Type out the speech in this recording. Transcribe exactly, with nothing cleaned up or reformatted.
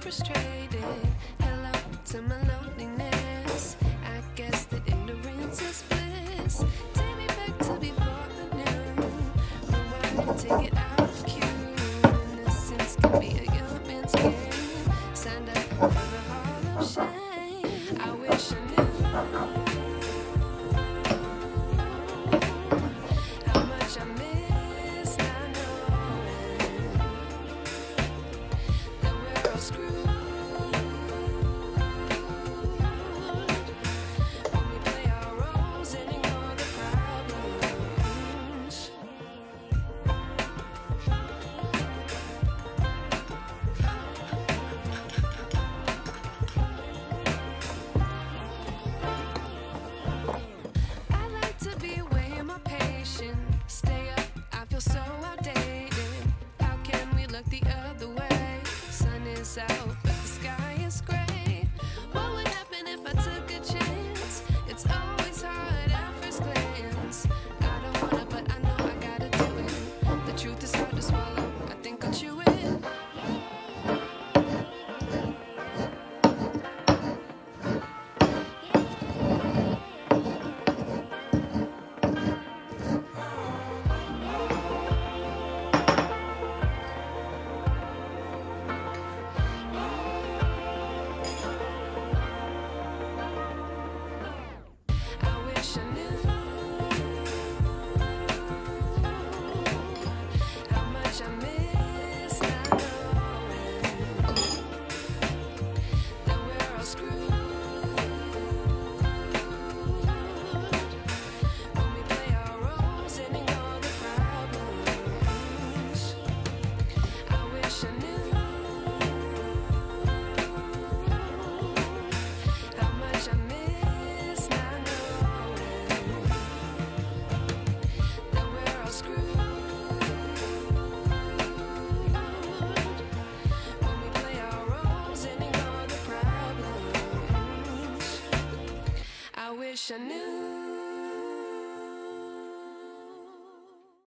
frustrated. Hello to my loneliness. I guess that ignorance is bliss. Take me back to before I knew. Rewind and take it out of cue. Innocence can be a young man's game. Signed up for the hall of shame. I wish I knew how much I miss not knowing that we're all screwed when we play our roles and ignore the problems. I like to be way more patient. Stay up, I feel so outdated. How can we look the other way? Sun is out, but the sky is gray. What would happen if I took a chance? It's always hard at first glance. I don't wanna, but I know I gotta do it. The truth is hard to swallow. I think I'll chew it. I wish I knew how much I miss not knowing that we're all screwed when we play our roles and ignore the problems. I wish I knew how much I miss not knowing that we're all screwed when we play our roles and ignore the problems. I wish I knew